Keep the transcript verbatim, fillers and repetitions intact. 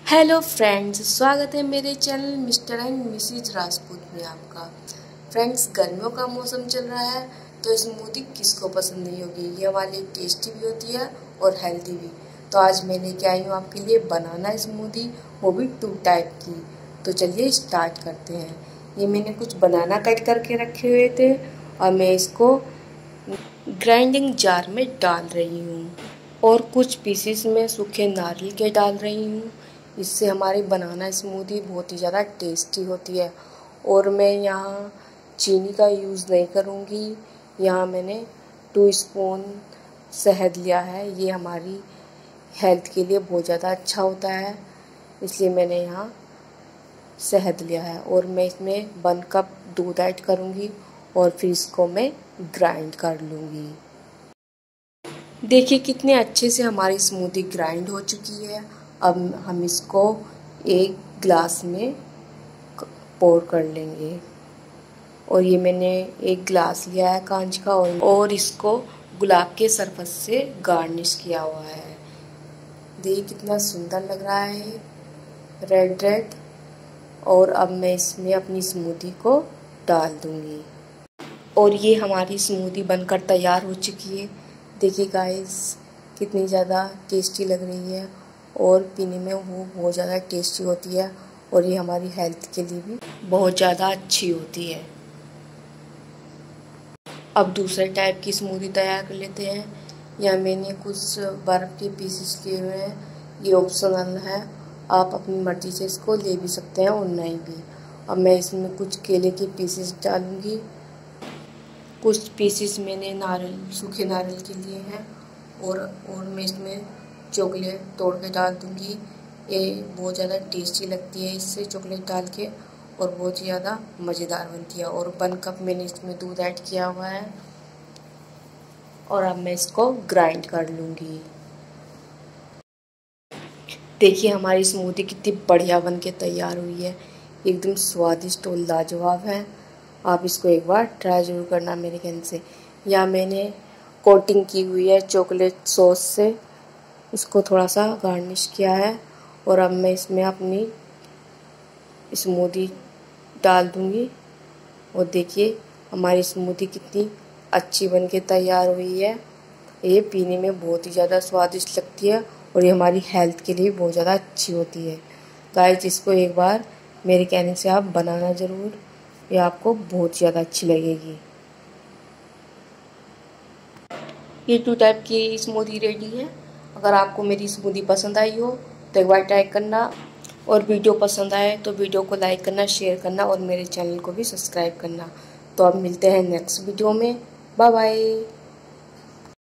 Hello friends, स्वागत है मेरे channel Mr and Mrs Rajput में आपका। फ्रेंड्स, गर्मियों का मौसम चल रहा है तो स्मूदी किसको पसंद नहीं होगी। ये हमारे लिए टेस्टी भी होती है और हेल्दी भी। तो आज मैं लेके आई हूँ आपके लिए बनाना स्मूदी, वो भी टू टाइप की। तो चलिए स्टार्ट करते हैं। ये मैंने कुछ बनाना कट करके रखे हुए थे और मैं इसको ग्राइंडिंग जार में डाल रही हूँ और कुछ पीसेस में सूखे नारियल के डाल रही हूँ। इससे हमारी बनाना स्मूदी बहुत ही ज़्यादा टेस्टी होती है। और मैं यहाँ चीनी का यूज़ नहीं करूँगी। यहाँ मैंने टू स्पून शहद लिया है। ये हमारी हेल्थ के लिए बहुत ज़्यादा अच्छा होता है, इसलिए मैंने यहाँ शहद लिया है। और मैं इसमें वन कप दूध ऐड करूँगी और फिर इसको मैं ग्राइंड कर लूँगी। देखिए कितने अच्छे से हमारी स्मूदी ग्राइंड हो चुकी है। अब हम इसको एक ग्लास में पोर कर लेंगे। और ये मैंने एक ग्लास लिया है कांच का और इसको गुलाब के सरफत से गार्निश किया हुआ है। देखिए कितना सुंदर लग रहा है, रेड रेड। और अब मैं इसमें अपनी स्मूदी को डाल दूंगी और ये हमारी स्मूदी बनकर तैयार हो चुकी है। देखिए गाइस कितनी ज़्यादा टेस्टी लग रही है और पीने में वो बहुत ज़्यादा टेस्टी होती है और ये हमारी हेल्थ के लिए भी बहुत ज़्यादा अच्छी होती है। अब दूसरे टाइप की स्मूदी तैयार कर लेते हैं। यहाँ मैंने कुछ बर्फ़ के पीसेस लिए हुए हैं। ये ऑप्शनल है, आप अपनी मर्ज़ी से इसको ले भी सकते हैं और नहीं भी। अब मैं इसमें कुछ केले के पीसेस डालूँगी। कुछ पीसेस मैंने नारियल सूखे नारियल के लिए हैं और और मैं इसमें चॉकलेट तोड़ के डाल दूँगी। ये बहुत ज़्यादा टेस्टी लगती है इससे चॉकलेट डाल के और बहुत ही ज़्यादा मज़ेदार बनती है। और वन कप मैंने इसमें दूध ऐड किया हुआ है और अब मैं इसको ग्राइंड कर लूँगी। देखिए हमारी स्मूदी कितनी बढ़िया बन के तैयार हुई है, एकदम स्वादिष्ट और लाजवाब है। आप इसको एक बार ट्राई ज़रूर करना मेरे कहने से। या मैंने कोटिंग की हुई है चॉकलेट सॉस से, इसको थोड़ा सा गार्निश किया है और अब मैं इसमें अपनी स्मूदी डाल दूँगी। और देखिए हमारी स्मूदी कितनी अच्छी बन के तैयार हुई है। ये पीने में बहुत ही ज़्यादा स्वादिष्ट लगती है और ये हमारी हेल्थ के लिए बहुत ज़्यादा अच्छी होती है। गाइस इसको एक बार मेरे कहने से आप बनाना ज़रूर, ये आपको बहुत ज़्यादा अच्छी लगेगी। ये टू टाइप की स्मूदी रेडी है। अगर आपको मेरी स्मूदी पसंद आई हो तो एक बार ट्राई करना और वीडियो पसंद आए तो वीडियो को लाइक करना, शेयर करना और मेरे चैनल को भी सब्सक्राइब करना। तो अब मिलते हैं नेक्स्ट वीडियो में। Bye bye.